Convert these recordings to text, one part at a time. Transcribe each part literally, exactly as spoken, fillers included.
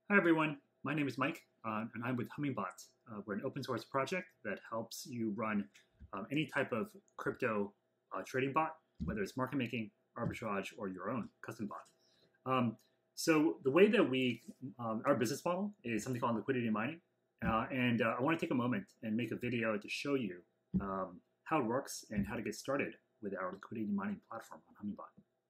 Hi everyone, my name is Mike, uh, and I'm with Hummingbot. Uh, we're an open source project that helps you run um, any type of crypto uh, trading bot, whether it's market making, arbitrage, or your own custom bot. Um, so the way that we, um, our business model is something called liquidity mining, uh, and uh, I want to take a moment and make a video to show you um, how it works and how to get started with our liquidity mining platform on Hummingbot.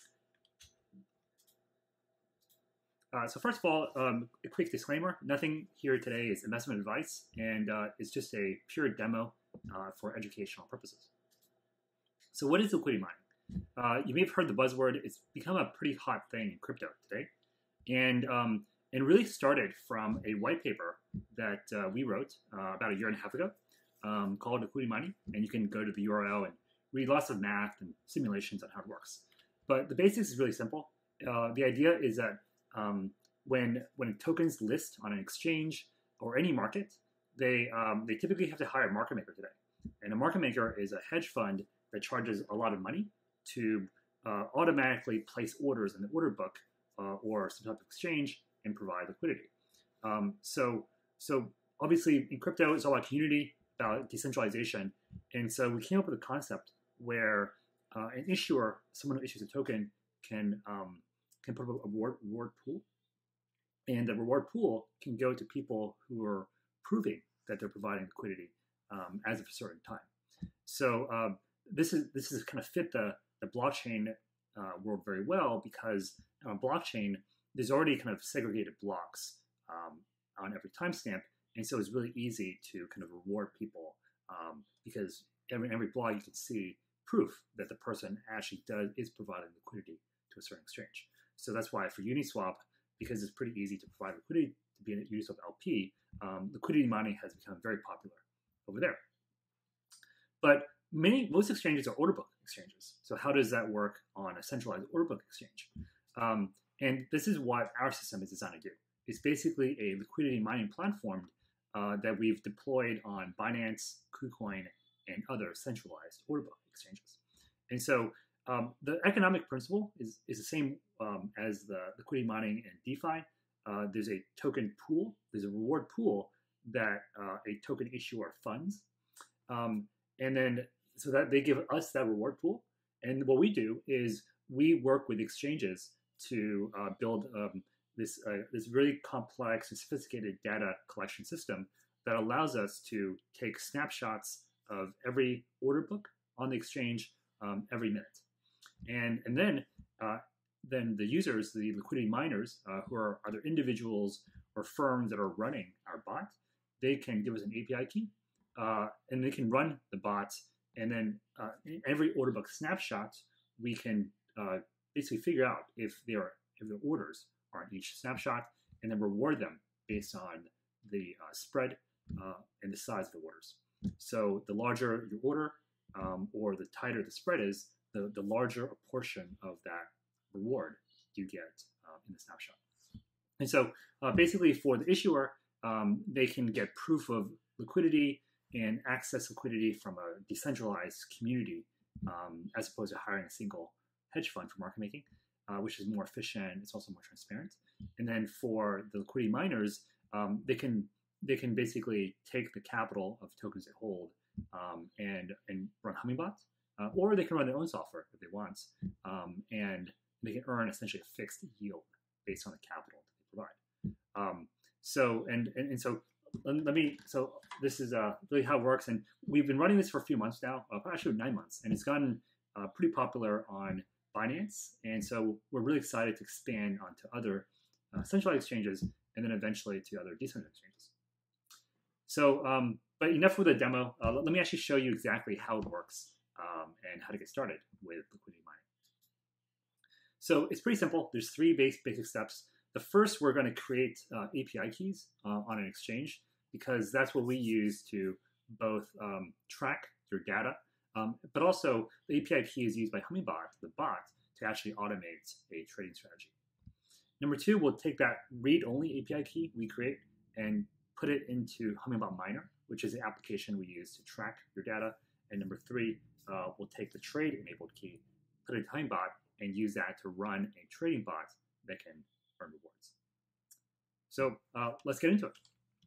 Uh, so first of all, um, a quick disclaimer, nothing here today is investment advice, and uh, it's just a pure demo uh, for educational purposes. So what is liquidity mining? Uh, you may have heard the buzzword. It's become a pretty hot thing in crypto today, and, um, and really started from a white paper that uh, we wrote uh, about a year and a half ago um, called Liquidity Mining, and you can go to the U R L and read lots of math and simulations on how it works. But the basics is really simple. Uh, the idea is that Um, when when tokens list on an exchange or any market, they um, they typically have to hire a market maker today. And a market maker is a hedge fund that charges a lot of money to uh, automatically place orders in the order book uh, or some type of exchange and provide liquidity. Um, so so obviously in crypto, it's all about community, about decentralization, and so we came up with a concept where uh, an issuer, someone who issues a token, can um, can put up a reward, reward pool, and the reward pool can go to people who are proving that they're providing liquidity um, as of a certain time. So um, this is this is kind of fit the the blockchain uh, world very well, because on a blockchain there's already kind of segregated blocks um, on every timestamp, and so it's really easy to kind of reward people um, because every every block you can see proof that the person actually does is providing liquidity to a certain exchange. So that's why for Uniswap, because it's pretty easy to provide liquidity to be a Uniswap L P, um, liquidity mining has become very popular over there. But many, most exchanges are Orderbook exchanges. So how does that work on a centralized Orderbook exchange? Um, and this is what our system is designed to do. It's basically a liquidity mining platform uh, that we've deployed on Binance, KuCoin, and other centralized Orderbook exchanges. And so Um, the economic principle is, is the same um, as the liquidity mining and DeFi. Uh, there's a token pool, there's a reward pool that uh, a token issuer funds. Um, and then, so that they give us that reward pool. And what we do is we work with exchanges to uh, build um, this, uh, this really complex and sophisticated data collection system that allows us to take snapshots of every order book on the exchange um, every minute. And, and then, uh, then the users, the liquidity miners, uh, who are either individuals or firms that are running our bot, they can give us an A P I key, uh, and they can run the bots. And then uh, in every order book snapshot, we can uh, basically figure out if there are, if the orders are in each snapshot, and then reward them based on the uh, spread uh, and the size of the orders. So the larger your order, um, or the tighter the spread is, The, the larger a portion of that reward you get uh, in the snapshot. And so uh, basically for the issuer, um, they can get proof of liquidity and access liquidity from a decentralized community um, as opposed to hiring a single hedge fund for market making, uh, which is more efficient. It's also more transparent. And then for the liquidity miners, um, they can they can basically take the capital of tokens they hold um, and, and run Hummingbot. Uh, or they can run their own software if they want, um, and they can earn essentially a fixed yield based on the capital that they provide. Um, so, and, and and so let me. So this is uh, really how it works, and we've been running this for a few months now, uh, actually nine months, and it's gotten uh, pretty popular on Binance, and so we're really excited to expand onto other uh, centralized exchanges, and then eventually to other decentralized exchanges. So, um, but enough with the demo. Uh, let me actually show you exactly how it works. Um, and how to get started with liquidity mining. So it's pretty simple. There's three base, basic steps. The first, we're going to create uh, A P I keys uh, on an exchange, because that's what we use to both um, track your data, um, but also the A P I key is used by Hummingbot, the bot, to actually automate a trading strategy. Number two, we'll take that read-only A P I key we create and put it into Hummingbot Miner, which is the application we use to track your data. And number three, Uh, we'll take the trade-enabled key, put it in Hummingbot, and use that to run a trading bot that can earn rewards. So uh, let's get into it.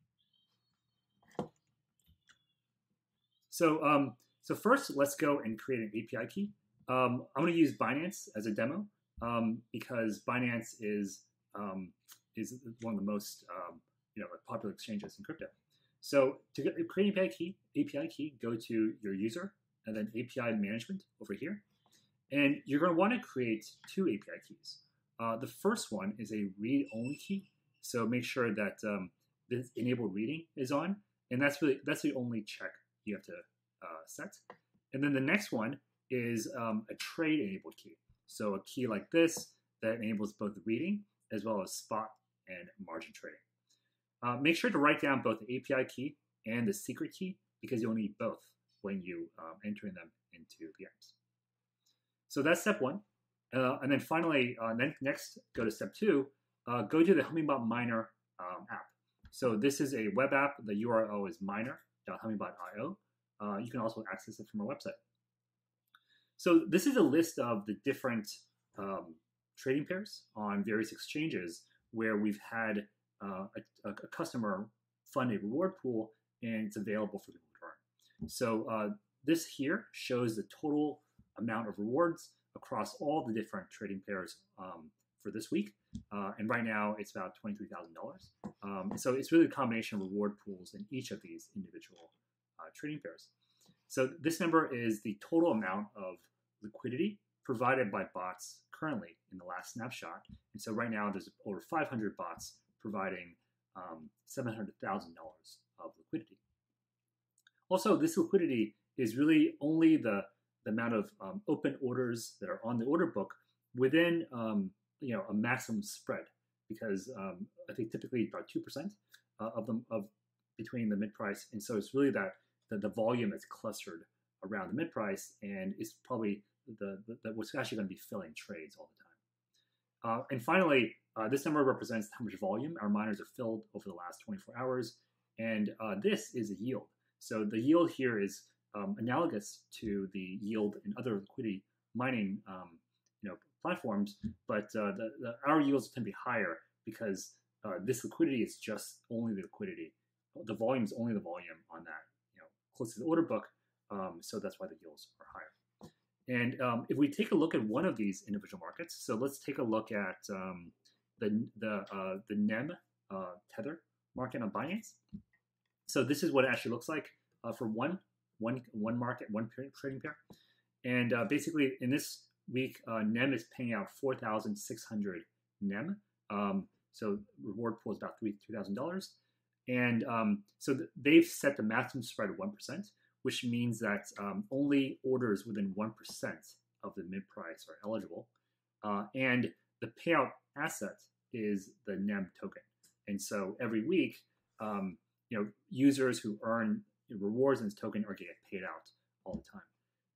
So um, so first, let's go and create an A P I key. Um, I'm going to use Binance as a demo um, because Binance is um, is one of the most um, you know popular exchanges in crypto. So to get, create an A P I key, A P I key, go to your user and then A P I management over here, and you're going to want to create two A P I keys. Uh, the first one is a read-only key, so make sure that um, this enable reading is on, and that's really that's the only check you have to uh, set. And then the next one is um, a trade-enabled key, so a key like this that enables both reading as well as spot and margin trading. Uh, make sure to write down both the A P I key and the secret key because you'll need both when you um, entering them into the apps. So that's step one. Uh, and then finally, uh, then next, go to step two, uh, go to the Hummingbot Miner um, app. So this is a web app. The U R L is miner dot hummingbot dot i o. Uh, you can also access it from our website. So this is a list of the different um, trading pairs on various exchanges where we've had uh, a, a customer fund a reward pool and it's available for people to earn. So uh, this here shows the total amount of rewards across all the different trading pairs um, for this week. Uh, and right now it's about twenty-three thousand dollars. Um, so it's really a combination of reward pools in each of these individual uh, trading pairs. So this number is the total amount of liquidity provided by bots currently in the last snapshot. And so right now there's over five hundred bots providing um, seven hundred thousand dollars of liquidity. Also, this liquidity is really only the, the amount of um, open orders that are on the order book within um, you know, a maximum spread, because um, I think typically about two percent uh, of them of between the mid price. And so it's really that, that the volume is clustered around the mid price and is probably the, the, the what's actually going to be filling trades all the time. Uh, and finally, uh, this number represents how much volume our miners have filled over the last twenty-four hours. And uh, this is a yield. So the yield here is um, analogous to the yield in other liquidity mining um, you know, platforms, but uh, the, the, our yields tend to be higher because uh, this liquidity is just only the liquidity. The volume is only the volume on that, you know, close to the order book. Um, so that's why the yields are higher. And um, if we take a look at one of these individual markets, so let's take a look at um, the the uh, the N E M uh, Tether market on Binance. So this is what it actually looks like uh, for one one one market, one trading pair. And uh, basically, in this week, uh, N E M is paying out four thousand six hundred N E M. Um, so reward pool is about three thousand dollars. And um, so th they've set the maximum spread at one percent, which means that um, only orders within one percent of the mid price are eligible. Uh, and the payout asset is the N E M token. And so every week, um, you know, users who earn rewards in this token are getting paid out all the time.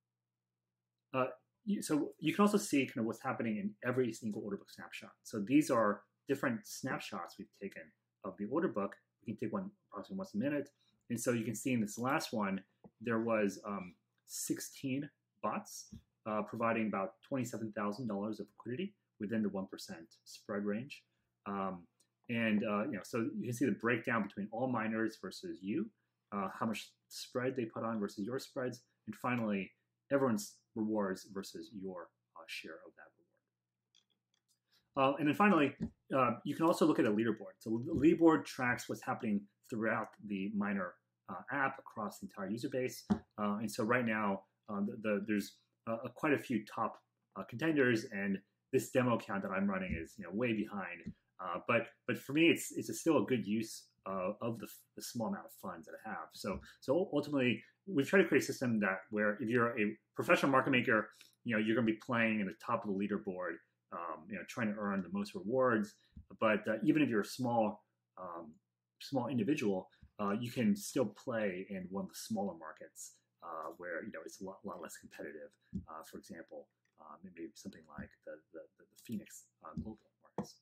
Uh, you, so you can also see kind of what's happening in every single order book snapshot. So these are different snapshots we've taken of the order book. We can take one approximately once a minute. And so you can see in this last one, there was um, sixteen bots uh, providing about twenty-seven thousand dollars of liquidity within the one percent spread range. Um, and uh, you know, so you can see the breakdown between all miners versus you, uh, how much spread they put on versus your spreads, and finally, everyone's rewards versus your uh, share of that reward. Uh, and then finally, uh, you can also look at a leaderboard. So the leaderboard tracks what's happening throughout the miner uh, app across the entire user base. Uh, and so right now, uh, the, the, there's uh, quite a few top uh, contenders, and this demo account that I'm running is you know way behind. Uh, but but for me, it's it's a still a good use uh, of the, the small amount of funds that I have. So so ultimately, we've tried to create a system that where if you're a professional market maker, you know you're going to be playing in the top of the leaderboard. Um, you know, trying to earn the most rewards, but uh, even if you're a small, um, small individual, uh, you can still play in one of the smaller markets uh, where you know it's a lot, lot less competitive. Uh, for example, uh, maybe something like the the, the Phoenix uh, global markets.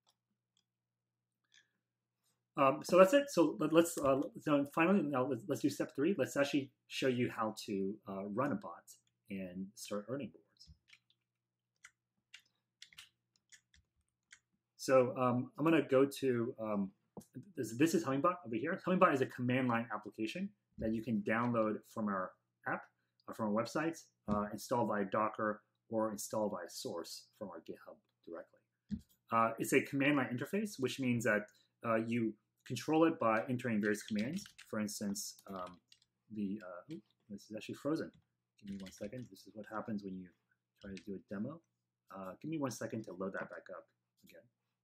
Um, so that's it. So let, let's uh, so finally now let's, let's do step three. Let's actually show you how to uh, run a bot and start earning rewards. So um, I'm going to go to, um, this, this is Hummingbot over here. Hummingbot is a command line application that you can download from our app, uh, from our website, uh, install via Docker, or install via source from our GitHub directly. Uh, it's a command line interface, which means that uh, you control it by entering various commands. For instance, um, the uh, oops, this is actually frozen. Give me one second. This is what happens when you try to do a demo. Uh, give me one second to load that back up again.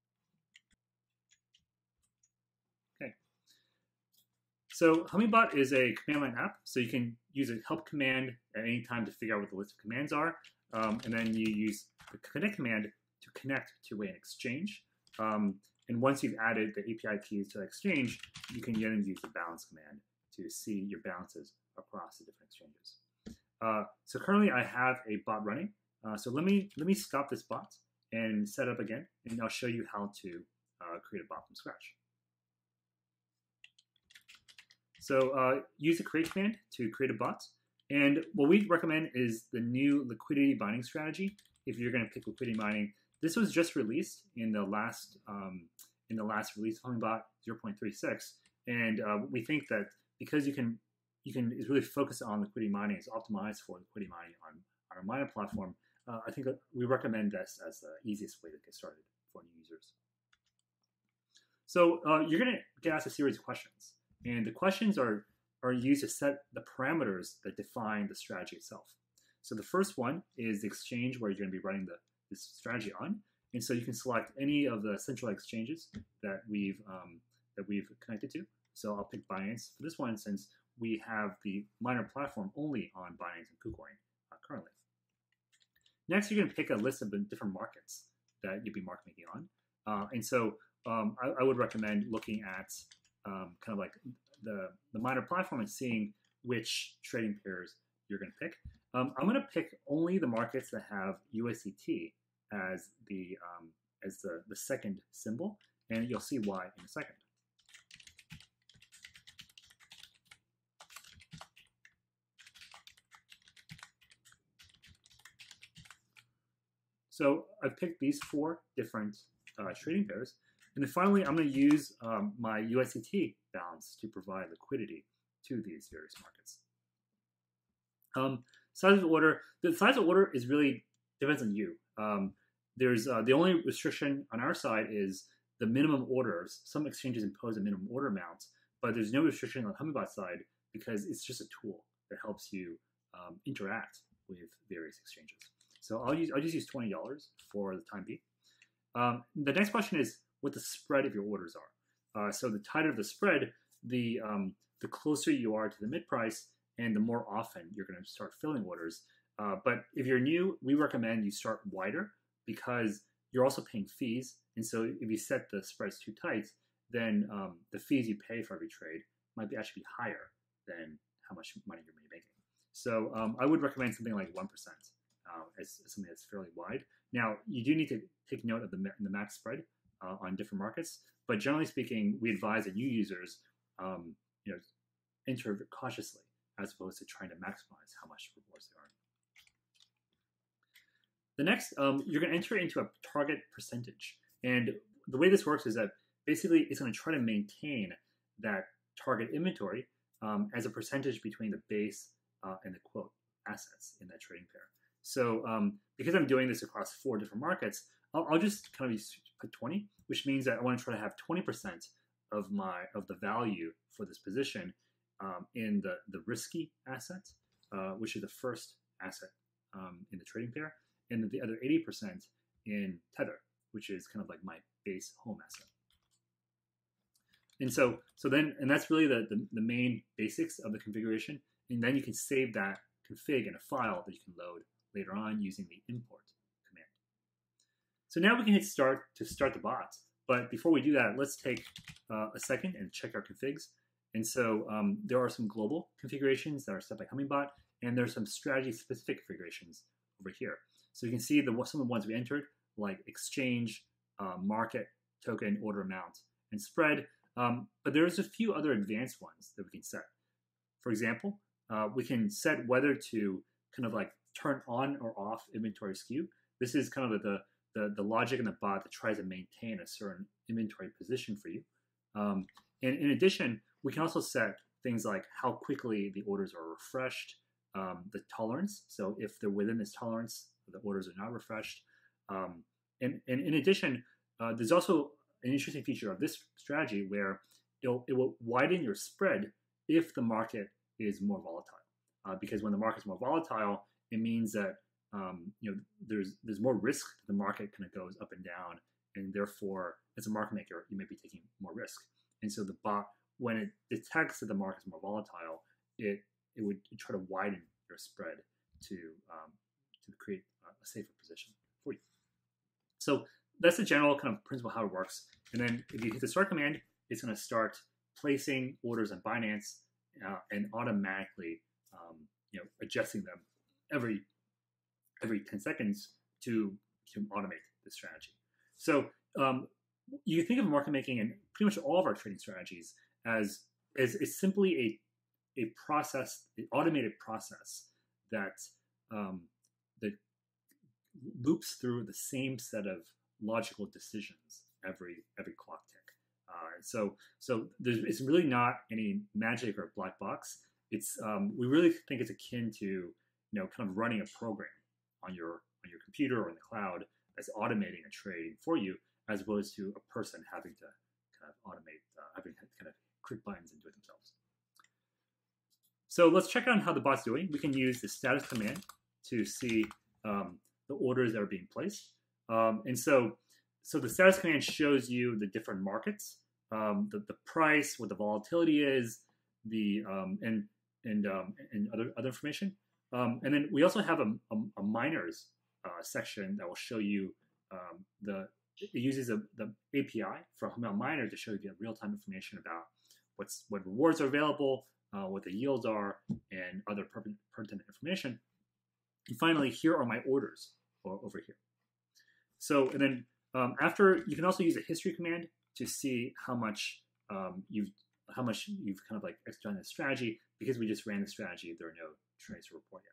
Okay. So Hummingbot is a command line app, so you can use a help command at any time to figure out what the list of commands are, um, and then you use the connect command to connect to an exchange. Um, and once you've added the A P I keys to the exchange, you can then use the balance command to see your balances across the different exchanges. Uh, so currently I have a bot running. Uh, so let me let me stop this bot and set up again, and I'll show you how to uh, create a bot from scratch. So uh, use the create command to create a bot. And what we recommend is the new liquidity mining strategy. If you're going to pick liquidity mining, this was just released in the last um, in the last release of Hummingbot zero point three six, and uh, we think that because you can you can is really focused on liquidity mining, it's optimized for liquidity mining on, on our miner platform. Uh, I think that we recommend this as the easiest way to get started for new users. So uh, you're going to get asked a series of questions, and the questions are are used to set the parameters that define the strategy itself. So the first one is the exchange where you're going to be running the this strategy on, and so you can select any of the central exchanges that we've um, that we've connected to. So I'll pick Binance for this one since we have the miner platform only on Binance and KuCoin uh, currently. Next, you're going to pick a list of the different markets that you'll be market making on, uh, and so um, I, I would recommend looking at um, kind of like the the miner platform and seeing which trading pairs you're going to pick. Um, I'm going to pick only the markets that have U S D T as the um, as the, the second symbol, and you'll see why in a second. So I've picked these four different uh, trading pairs, and then finally I'm going to use um, my U S D T balance to provide liquidity to these various markets. Um, Size of order, the size of order is really depends on you. Um, there's uh, the only restriction on our side is the minimum orders. Some exchanges impose a minimum order amount, but there's no restriction on Hummingbot side because it's just a tool that helps you um, interact with various exchanges. So I'll use I'll just use twenty dollars for the time being. Um, the next question is what the spread of your orders are. Uh, so the tighter the spread, the um, the closer you are to the mid price, and the more often you're going to start filling orders. Uh, but if you're new, we recommend you start wider because you're also paying fees. And so if you set the spreads too tight, then um, the fees you pay for every trade might be actually be higher than how much money you're making. So um, I would recommend something like one percent uh, as, as something that's fairly wide. Now, you do need to take note of the, the max spread uh, on different markets. But generally speaking, we advise that new users um, you know, enter cautiously, as opposed to trying to maximize how much rewards they earn. The next, um, you're going to enter into a target percentage. And the way this works is that basically it's going to try to maintain that target inventory um, as a percentage between the base uh, and the quote assets in that trading pair. So um, because I'm doing this across four different markets, I'll, I'll just kind of put twenty, which means that I want to try to have twenty percent of my of the value for this position Um, in the, the risky asset, uh, which is the first asset um, in the trading pair, and then the other eighty percent in Tether, which is kind of like my base home asset. And so, so then, and that's really the, the, the main basics of the configuration. And then you can save that config in a file that you can load later on using the import command. So now we can hit start to start the bot. But before we do that, let's take uh, a second and check our configs. And so um, there are some global configurations that are set by Hummingbot, and there's some strategy-specific configurations over here. So you can see the, some of the ones we entered, like exchange, uh, market, token, order amount, and spread. Um, but there's a few other advanced ones that we can set. For example, uh, we can set whether to kind of like turn on or off inventory skew. This is kind of the, the, the logic in the bot that tries to maintain a certain inventory position for you. Um, and in addition, we can also set things like how quickly the orders are refreshed, um, the tolerance. So if they're within this tolerance, the orders are not refreshed. Um, and, and in addition, uh, there's also an interesting feature of this strategy where it'll, it will widen your spread if the market is more volatile. Uh, because when the market's more volatile, it means that um, you know there's there's more risk that the market kind of goes up and down, and therefore, as a market maker, you may be taking more risk. And so the bot, when it detects that the market's more volatile, it it would try to widen your spread to um, to create a safer position for you. So that's the general kind of principle of how it works. And then if you hit the start command, it's going to start placing orders on Binance uh, and automatically um, you know adjusting them every every ten seconds to to automate this strategy. So um, you can think of market making and pretty much all of our trading strategies as as it's simply a a process, an automated process that um, that loops through the same set of logical decisions every every clock tick. Uh, so so there's, it's really not any magic or black box. It's um, we really think it's akin to you know kind of running a program on your on your computer or in the cloud that's automating a trade for you, as opposed to a person having to kind of automate, uh, having to kind of click buttons and do it themselves. So let's check out how the bot's doing. We can use the status command to see um, the orders that are being placed. Um, and so, so the status command shows you the different markets, um, the, the price, what the volatility is, the um, and and um, and other other information. Um, and then we also have a, a, a miners uh, section that will show you um, the it uses a, the A P I for Hummingbot Miner to show you real-time information about what's what rewards are available, uh, what the yields are, and other pertinent information. And finally, here are my orders over here. So, and then um, after, you can also use a history command to see how much um, you've how much you've kind of like done this strategy. Because we just ran the strategy, there are no trades to report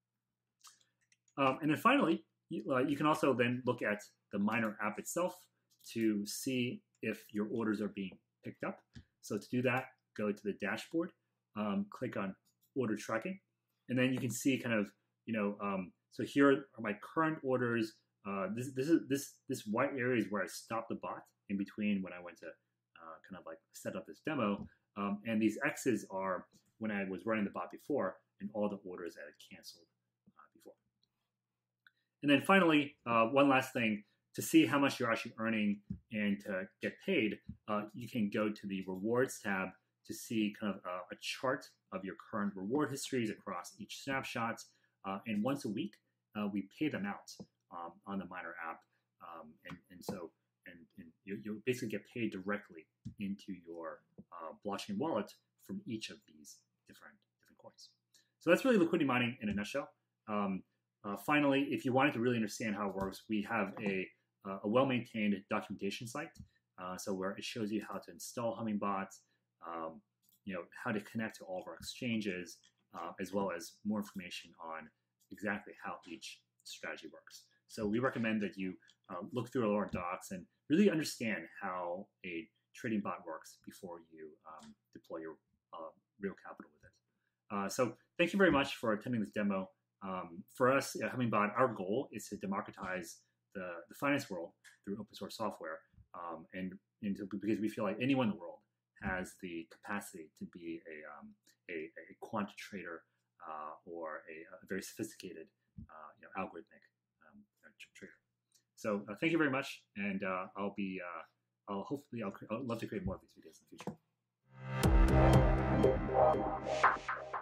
yet. Um, and then finally, you, uh, you can also then look at the miner app itself to see if your orders are being picked up. So to do that, go to the dashboard, um, click on order tracking, and then you can see kind of, you know, um, so here are my current orders. Uh, this this is this this white area is where I stopped the bot in between when I went to uh, kind of like set up this demo, um, and these X's are when I was running the bot before and all the orders that I canceled uh, before. And then finally, uh, one last thing, to see how much you're actually earning and to get paid, uh, you can go to the rewards tab to see kind of uh, a chart of your current reward histories across each snapshot. Uh, and once a week, uh, we pay them out um, on the Miner app. Um, and, and so and, and you, you basically get paid directly into your uh, blockchain wallet from each of these different, different coins. So that's really liquidity mining in a nutshell. Um, uh, finally, if you wanted to really understand how it works, we have a, uh, a well-maintained documentation site. Uh, so where it shows you how to install Hummingbot, um, you know, how to connect to all of our exchanges, uh, as well as more information on exactly how each strategy works. So we recommend that you uh, look through all our docs and really understand how a trading bot works before you um, deploy your uh, real capital with it. Uh, so thank you very much for attending this demo. Um, for us at Hummingbot, our goal is to democratize the, the finance world through open source software, um, and, and to, because we feel like anyone in the world has the capacity to be a, um, a, a quant trader uh, or a, a very sophisticated uh, you know, algorithmic um, trader. So uh, thank you very much, and uh, I'll be uh, I'll hopefully I'll, I'll love to create more of these videos in the future.